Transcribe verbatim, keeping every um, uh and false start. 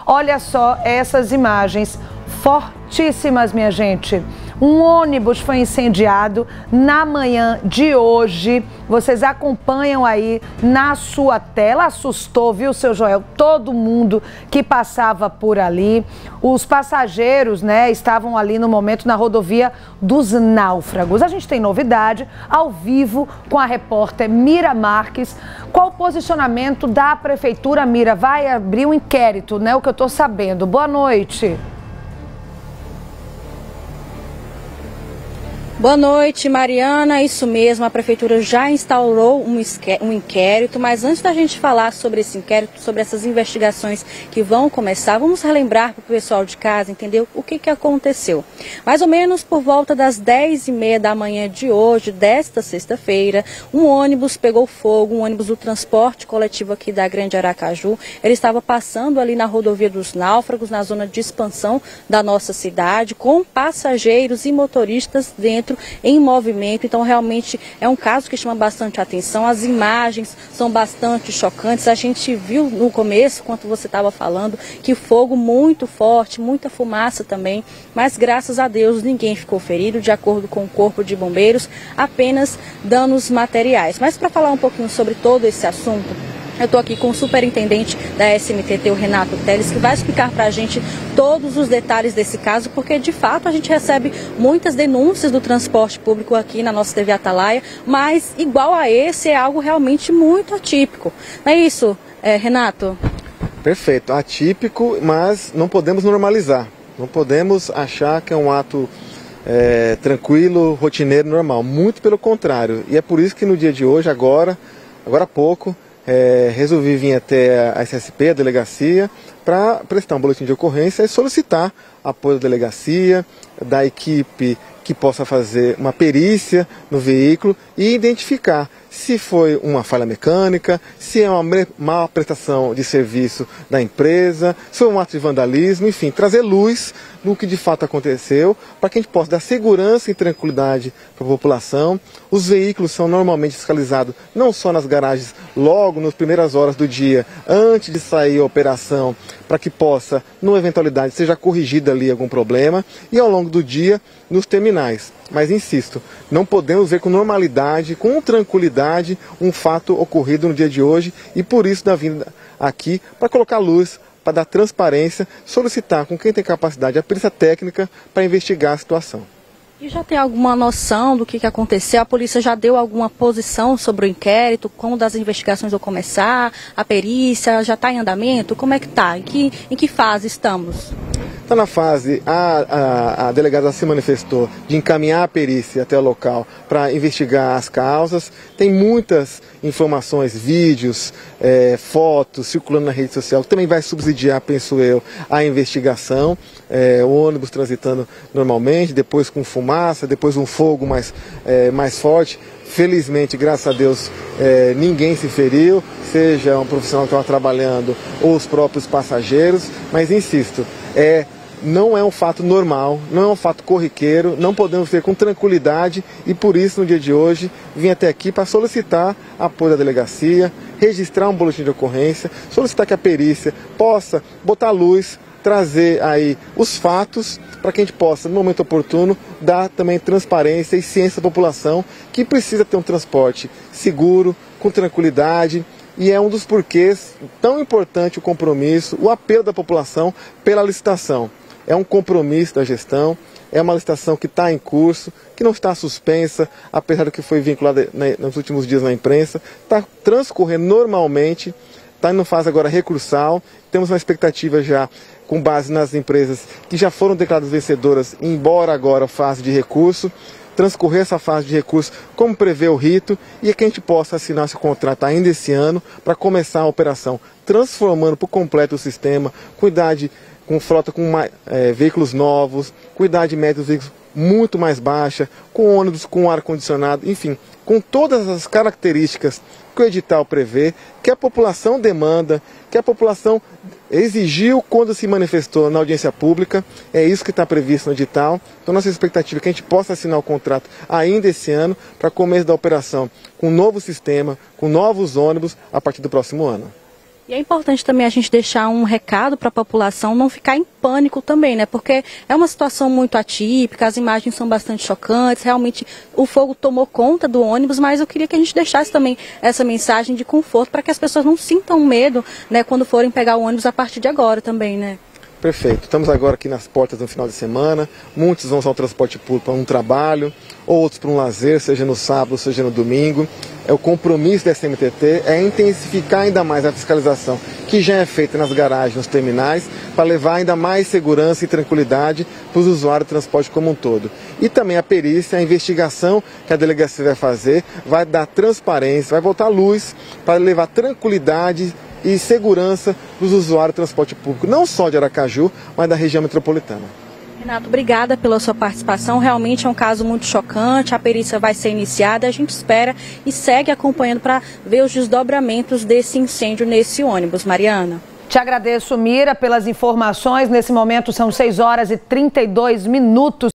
Olha só essas imagens fortíssimas, minha gente. Um ônibus foi incendiado na manhã de hoje. Vocês acompanham aí na sua tela. Assustou, viu, seu Joel? Todo mundo que passava por ali. Os passageiros, né, estavam ali no momento na rodovia dos Náufragos. A gente tem novidade ao vivo com a repórter Mira Marques. Qual o posicionamento da Prefeitura, Mira? Vai abrir um inquérito, né? O que eu tô sabendo. Boa noite. Boa noite, Mariana. Isso mesmo, a Prefeitura já instaurou um inquérito, mas antes da gente falar sobre esse inquérito, sobre essas investigações que vão começar, vamos relembrar para o pessoal de casa entender o que, que aconteceu. Mais ou menos por volta das dez e meia da manhã de hoje, desta sexta-feira, um ônibus pegou fogo, um ônibus do transporte coletivo aqui da Grande Aracaju. Ele estava passando ali na rodovia dos Náufragos, na zona de expansão da nossa cidade, com passageiros e motoristas dentro em movimento. Então realmente é um caso que chama bastante atenção. As imagens são bastante chocantes. A gente viu no começo, quando você estava falando, que fogo muito forte, muita fumaça também, mas graças a Deus ninguém ficou ferido, de acordo com o Corpo de Bombeiros, apenas danos materiais. Mas para falar um pouquinho sobre todo esse assunto, eu estou aqui com o superintendente da S M T T, o Renato Teles, que vai explicar para a gente todos os detalhes desse caso, porque de fato a gente recebe muitas denúncias do transporte público aqui na nossa T V Atalaia, mas igual a esse é algo realmente muito atípico. Não é isso, é, Renato? Perfeito, atípico, mas não podemos normalizar, não podemos achar que é um ato é, tranquilo, rotineiro, normal, muito pelo contrário. E é por isso que no dia de hoje, agora, agora há pouco, É, resolvi vir até a S S P, a delegacia, para prestar um boletim de ocorrência e solicitar apoio da delegacia, da equipe que possa fazer uma perícia no veículo e identificar se foi uma falha mecânica, se é uma má prestação de serviço da empresa, se foi um ato de vandalismo, enfim, trazer luz no que de fato aconteceu, para que a gente possa dar segurança e tranquilidade para a população. Os veículos são normalmente fiscalizados não só nas garagens, logo nas primeiras horas do dia, antes de sair a operação, para que possa, numa eventualidade, seja corrigido ali algum problema, e ao longo do dia, nos terminais. Mas insisto, não podemos ver com normalidade, com tranquilidade, um fato ocorrido no dia de hoje, e por isso da vinda aqui, para colocar luz, para dar transparência, solicitar com quem tem capacidade a perícia técnica para investigar a situação. E já tem alguma noção do que, que aconteceu? A polícia já deu alguma posição sobre o inquérito? Quando as investigações vão começar? A perícia já está em andamento? Como é que está? Em que, em que fase estamos? Está na fase, a, a, a delegada se manifestou de encaminhar a perícia até o local para investigar as causas. Tem muitas informações, vídeos, é, fotos circulando na rede social, que também vai subsidiar, penso eu, a investigação. É, o ônibus transitando normalmente, depois com fumaça, depois um fogo mais, é, mais forte. Felizmente, graças a Deus, é, ninguém se feriu, seja um profissional que estava trabalhando ou os próprios passageiros, mas insisto, é não é um fato normal, não é um fato corriqueiro, não podemos ver com tranquilidade e por isso no dia de hoje vim até aqui para solicitar apoio da delegacia, registrar um boletim de ocorrência, solicitar que a perícia possa botar luz, trazer aí os fatos para que a gente possa, no momento oportuno, dar também transparência e ciência à população que precisa ter um transporte seguro, com tranquilidade. E é um dos porquês tão importante o compromisso, o apelo da população pela licitação. É um compromisso da gestão, é uma licitação que está em curso, que não está suspensa, apesar do que foi vinculada nos últimos dias na imprensa, está transcorrendo normalmente, está em fase agora recursal, temos uma expectativa já com base nas empresas que já foram declaradas vencedoras, embora agora a fase de recurso, transcorrer essa fase de recurso, como prevê o rito, e que a gente possa assinar esse contrato ainda esse ano para começar a operação, transformando por completo o sistema, cuidar de, com frota com mais, é, veículos novos, cuidar de média dos veículos muito mais baixa, com ônibus com ar-condicionado, enfim, com todas as características que o edital prevê, que a população demanda, que a população exigiu quando se manifestou na audiência pública. É isso que está previsto no edital. Então nossa expectativa é que a gente possa assinar o contrato ainda esse ano, para começo da operação com um novo sistema, com novos ônibus a partir do próximo ano. E é importante também a gente deixar um recado para a população não ficar em pânico também, né? Porque é uma situação muito atípica, as imagens são bastante chocantes, realmente o fogo tomou conta do ônibus, mas eu queria que a gente deixasse também essa mensagem de conforto para que as pessoas não sintam medo, né, quando forem pegar o ônibus a partir de agora também, né? Perfeito. Estamos agora aqui nas portas no final de semana. Muitos vão usar o transporte público para um trabalho, outros para um lazer, seja no sábado, seja no domingo. É o compromisso da S M T T é intensificar ainda mais a fiscalização, que já é feita nas garagens, nos terminais, para levar ainda mais segurança e tranquilidade para os usuários do transporte como um todo. E também a perícia, a investigação que a delegacia vai fazer, vai dar transparência, vai botar luz para levar tranquilidade e segurança dos usuários do transporte público, não só de Aracaju, mas da região metropolitana. Renato, obrigada pela sua participação. Realmente é um caso muito chocante, a perícia vai ser iniciada, a gente espera e segue acompanhando para ver os desdobramentos desse incêndio nesse ônibus. Mariana. Te agradeço, Mira, pelas informações. Nesse momento são seis horas e trinta e dois minutos.